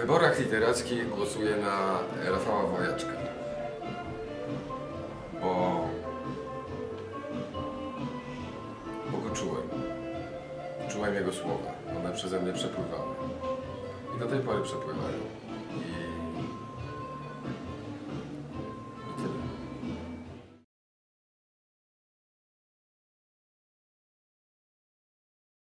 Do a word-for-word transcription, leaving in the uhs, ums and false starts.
wyborach literackich głosuję na Rafała Wojaczka, bo, bo go czułem. Czułem jego słowa, one przeze mnie przepływały i do tej pory przepływają.